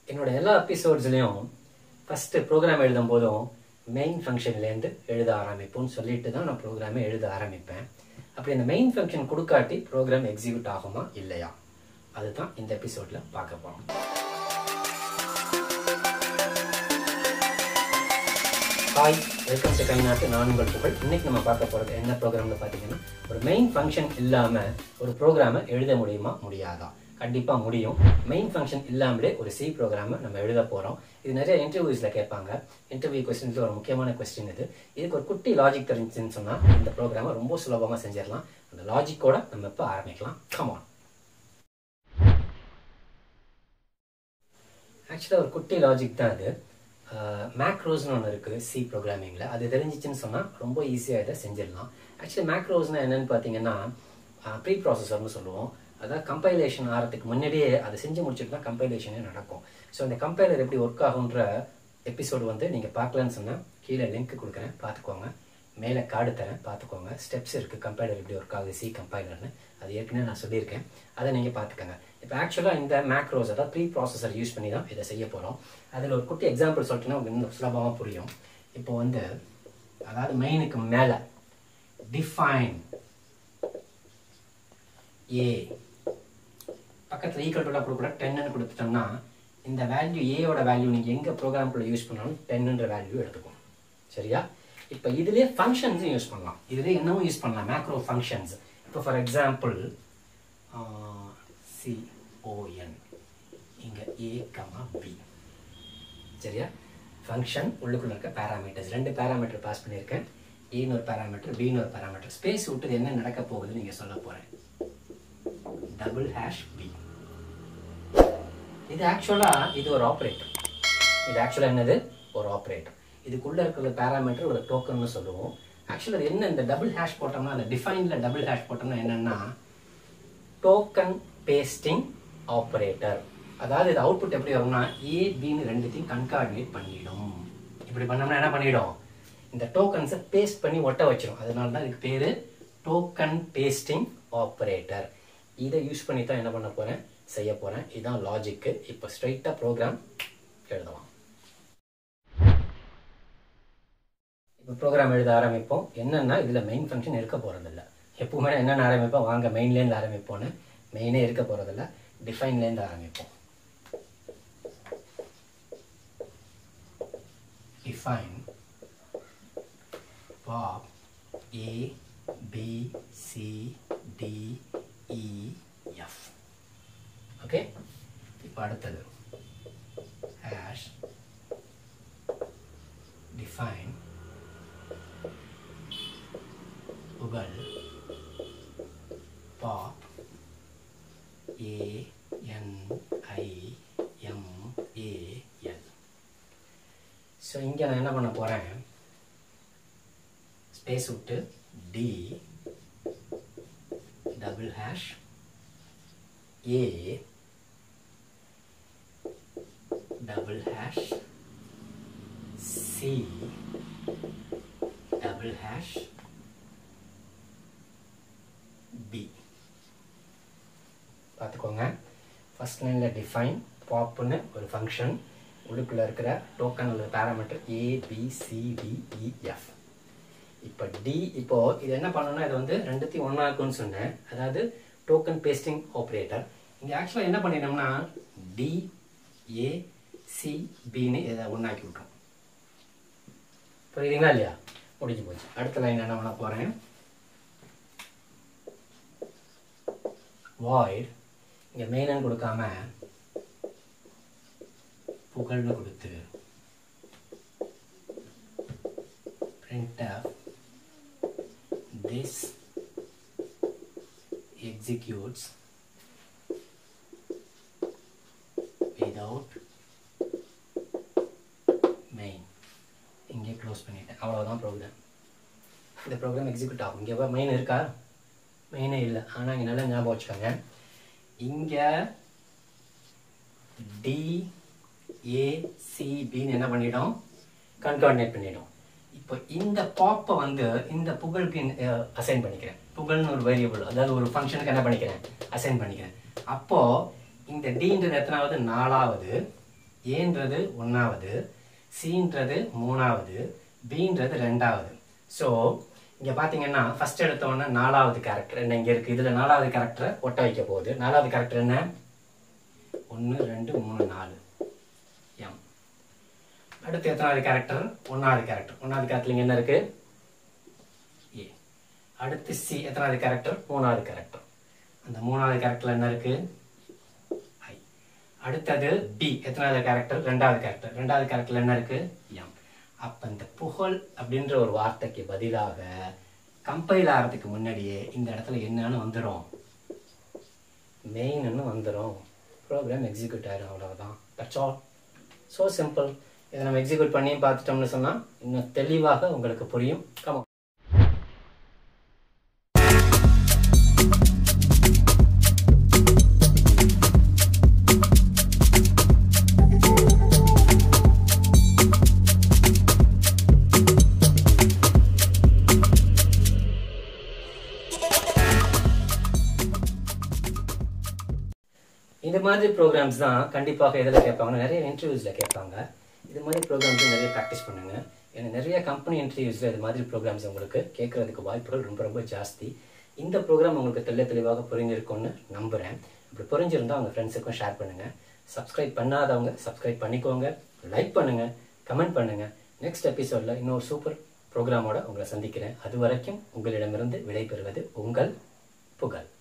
என்னோட எல்லா எபிசோட்ஸ்லயும் first program எழுதும் போதும் மெயின் ஃபங்க்ஷன்லேருந்து எழுத ஆரம்பிப்போம்னு சொல்லிட்டு தான் நான் ப்ரோக்ராமை எழுத ஆரம்பிப்பேன். அப்படி அந்த மெயின் ஃபங்க்ஷன் கொடுக்காட்டி ப்ரோக்ராம் எக்ஸிக்யூட் ஆகுமா இல்லையா, அதுதான் இந்த எபிசோட்ல பார்க்க போறோம். ஹாய், வெல்கம் டு கைநாட்டு, நான் உங்கள் புகழ். இன்னைக்கு நம்ம பார்க்க போகிறது என்ன ப்ரோக்ராம்னு பார்த்தீங்கன்னா, ஒரு மெயின் ஃபங்க்ஷன் இல்லாமல் ஒரு ப்ரோக்ராமை எழுத முடியுமா முடியாதா? கண்டிப்பாக முடியும். மெயின் ஃபங்க்ஷன் இல்லாமலே ஒரு சி ப்ரோக்ராமை நம்ம எழுத போகிறோம். இது நிறைய இன்டர்வியூஸில் கேட்பாங்க. இன்டர்வியூ கொஸ்டின்ஸில் ஒரு முக்கியமான கொஸ்டின் இது. இதுக்கு ஒரு குட்டி லாஜிக் தெரிஞ்சுன்னு சொன்னால் இந்த ப்ரோக்ராமை ரொம்ப சுலபமாக செஞ்சிடலாம். அந்த லாஜிக்கோட நம்ம இப்போ ஆரம்பிக்கலாம். கமான். ஆக்சுவலாக ஒரு குட்டி லாஜிக் தான் அது. மேக்ரோஸ்னு ஒன்று இருக்குது சி ப்ரோக்ராமிங்கில். அது தெரிஞ்சிச்சுன்னு சொன்னால் ரொம்ப ஈஸியாக இதை செஞ்சிடலாம். ஆக்சுவலி மேக்ரோஸ்னால் என்னென்னு பார்த்தீங்கன்னா ப்ரீப்ராசஸர்னு சொல்லுவோம். அதாவது கம்பைலேஷன் ஆகிறதுக்கு முன்னாடியே அதை செஞ்சு முடிச்சுட்டு தான் கம்பைலேஷனே நடக்கும். ஸோ அந்த கம்பைலர் எப்படி ஒர்க் ஆகுன்ற எபிசோடு நீங்கள் பார்க்கலன்னு சொன்னால் கீழே லிங்க் கொடுக்குறேன், பார்த்துக்கோங்க. மேலே கார்டு தரேன், பார்த்துக்கோங்க. ஸ்டெப்ஸ் இருக்குது கம்பைலர் எப்படி ஒர்க் ஆகுது சி கம்பைலர்னு, அது ஏற்கனவே நான் சொல்லியிருக்கேன். அதை நீங்கள் பார்த்துக்கோங்க. இப்போ ஆக்சுவலாக இந்த மேக்ரோஸ் அதாவது ப்ரீ ப்ராசஸர் யூஸ் பண்ணி தான் இதை செய்ய போகிறோம். அதில் ஒரு குட்டி எக்ஸாம்பிள் சொல்லிட்டுன்னா உங்களுக்கு இன்னும் சுலபமாக புரியும். இப்போ அதாவது மெயினுக்கு மேலே டிஃபைன் ஏ பக்கத்தில் ஈக்குவல் டுலாம் கொடுக்கூட 10ன்னு கொடுத்துட்டோம்னா இந்த வேல்யூ ஏயோட வேல்யூ நீங்கள் எங்கே ப்ரோக்ராம்குள்ளே யூஸ் பண்ணாலும் 10ன்ற வேல்யூ எடுத்துக்கும். சரியா? இப்போ இதுலேயே ஃபங்க்ஷன்ஸும் யூஸ் பண்ணலாம். இதுலேயே என்னவும் யூஸ் பண்ணலாம், மேக்ரோ ஃபங்க்ஷன்ஸ். இப்போ ஃபார் எக்ஸாம்பிள் CON இங்கே A, B. சரியா? ஃபங்க்ஷன் உள்ளுக்குள்ள இருக்க பேராமீட்டர்ஸ், 2 பேராமீட்டர் பாஸ் பண்ணியிருக்கேன். ஏன்னு ஒரு பேராமீட்டர், பின்னு ஒரு பேராமீட்டர். ஸ்பேஸ் விட்டு என்ன நடக்க போகுதுன்னு நீங்கள் சொல்ல போகிறேன். $B. இது ஆக்சுவலாக இது ஒரு ஆப்ரேட்டர். இது ஆக்சுவலாக என்னது? ஒரு ஆப்ரேட்டர். இதுக்குள்ளே இருக்கிற பேராமீட்டர் ஒரு டோக்கன்னு சொல்லுவோம். ஆக்சுவலாக என்ன, இந்த டபுள் ஹேஷ் போட்டோம்னா, அந்த டிஃபைனில் டபுள் ஹேஷ் போட்டோம்னா என்னென்னா டோக்கன் பேஸ்டிங் ஆப்ரேட்டர். அதாவது இது அவுட்புட் எப்படி வரும்னா A, Bன்னு ரெண்டுத்தையும் கன்கார்டினேட் பண்ணிடும். இப்படி பண்ணோம்னா என்ன பண்ணிடும், இந்த டோக்கன்ஸை பேஸ்ட் பண்ணி ஒட்ட வச்சிடும். அதனால தான் இதுக்கு பேர் டோக்கன் பேஸ்டிங் ஆப்ரேட்டர். இதை யூஸ் பண்ணி தான் என்ன பண்ண போகிறேன், செய்ய போகிறேன். இதுதான் லாஜிக்கு. இப்போ ஸ்ட்ரைட்டாக ப்ரோக்ராம் எழுதலாம். இப்போ ப்ரோக்ராம் எழுத ஆரம்பிப்போம். என்னென்னா இதில் மெயின் ஃபங்க்ஷன் இருக்க போகிறதில்ல. எப்பவுமே என்னென்ன ஆரம்பிப்போம், வாங்க மெயின்லேருந்து ஆரம்பிப்போன்னு. மெயினே இருக்க போகிறதில்ல, டிஃபைன்லேருந்து ஆரம்பிப்போம். Define pop A, B, C, D, E, F. Okay, இப்போ அடுத்தது hash define புகழ் pop A N I M A L. So இங்கே நான் என்ன பண்ண போகிறேன், ஸ்பேஸ் விட்டு D double hash A double hash C double hash B. பார்த்துக்கோங்க. ஃபர்ஸ்ட் லைனில் டிஃபைன் பாப்னு ஒரு ஃபங்க்ஷன், உள்ளுக்குள்ளே இருக்கிற டோக்கன் உள்ள parameter A, B, C, D, E, F. இப்போ D, இப்போ இது என்ன பண்ணணும்னா இது ரெண்டுத்தையும் ஒன்றாக்குன்னு சொன்னேன். அதாவது டோக்கன் பேஸ்டிங் ஆப்ரேட்டர். இங்கே ஆக்சுவலாக என்ன பண்ணிட்டோம்னா D, A, C, Bன்னு இதை ஒன்றாக்கி விட்டுரும். புரியுதுங்களா இல்லையா? முடிஞ்சு போச்சு. அடுத்த லைன் என்ன பண்ண போகிறேன், void இங்கே மெயின்னு கொடுக்காம புகழ்னு கொடுத்து printf this executes without main. இங்கே க்ளோஸ் பண்ணிட்டேன். அவ்வளோதான் ப்ரோக்ராம். இந்த ப்ரோக்ராம் எக்ஸிக்யூட் ஆகும். இங்கே மெயின் இருக்கா? மெயினே இல்லை. ஆனால் இங்கே நல்லா ஞாபகம் வச்சுக்கோங்க, இங்கே D, A, C, Bன்னு என்ன பண்ணிடும், கன்கார்டினேட் பண்ணிடும். இப்போ இந்த பாப்பை இந்த புகழுக்கு அசைன் பண்ணிக்கிறேன். புகழ்னு ஒரு வேரியபிள், அதாவது ஒரு ஃபங்க்ஷனுக்கு என்ன பண்ணிக்கிறேன், அசைன் பண்ணிக்கிறேன். அப்போது இந்த Dன்றது எத்தனாவது, 4வது. ஏன்றது 1வது, சின்றது 3வது, பின்றது 2வது. ஸோ இங்கே பார்த்தீங்கன்னா ஃபர்ஸ்ட் எடுத்தோன்னா 4வது கேரக்டர் என்ன இங்கே இருக்குது. இதில் 4வது கேரக்டரை ஒட்ட வைக்க போகுது. 4வது கேரக்டர் என்ன? 1 2 3 4 எம். அடுத்து எத்தனாவது கேரக்டர்? 1வது கேரக்டர். 1வது கேரக்டர் இங்கே என்ன இருக்கு? ஏ. அடுத்து சி எத்தனாவது கேரக்டர்? 3வது கேரக்டர். அந்த 3வது கேரக்டர்ல என்ன இருக்கு? ஐ. அடுத்தது பி எத்தனாவது கேரக்டர்? 2வது கேரக்டர். 2வது கேரக்டர்ல என்ன இருக்கு? எம். அப்ப இந்த புகழ் அப்படின்ற ஒரு வார்த்தைக்கு பதிலாக கம்பைல் ஆகிறதுக்கு முன்னாடியே இந்த இடத்துல என்னன்னு வந்துடும்? மெயின்னு வந்துடும். ப்ரோக்ராம் எக்ஸிக்யூட் ஆயிடும். அவ்வளவுதான். That's all. So simple. இதை நம்ம எக்ஸிக்யூட் பண்ணி பார்த்துட்டோம்னு சொன்னா இன்னும் தெளிவாக உங்களுக்கு புரியும். கமோ. இந்த மாதிரி ப்ரோக்ராம்ஸ் தான் கண்டிப்பாக எதில் கேட்பாங்க, நிறைய இன்டர்வியூஸில் கேட்பாங்க. இது மாதிரி ப்ரோக்ராம்ஸ் நிறைய ப்ராக்டிஸ் பண்ணுங்க. ஏன்னா நிறைய கம்பெனி இன்டர்வியூஸில் இது மாதிரி ப்ரோக்ராம்ஸ் உங்களுக்கு கேட்கறதுக்கு வாய்ப்புகள் ரொம்ப ரொம்ப ஜாஸ்தி. இந்த ப்ரோக்ராம் உங்களுக்கு தெளிவாக புரிஞ்சிருக்கும்னு நம்புகிறேன். அப்படி புரிஞ்சிருந்தால் உங்கள் ஃப்ரெண்ட்ஸுக்கும் ஷேர் பண்ணுங்கள். சப்ஸ்கிரைப் பண்ணாதவங்க சப்ஸ்கிரைப் பண்ணிக்கோங்க, லைக் பண்ணுங்கள், கமெண்ட் பண்ணுங்கள். நெக்ஸ்ட் எபிசோடில் இன்னொரு சூப்பர் ப்ரோக்ராமோட உங்களை சந்திக்கிறேன். அது வரைக்கும் உங்களிடமிருந்து விடைபெறுவது உங்கள் புகழ்.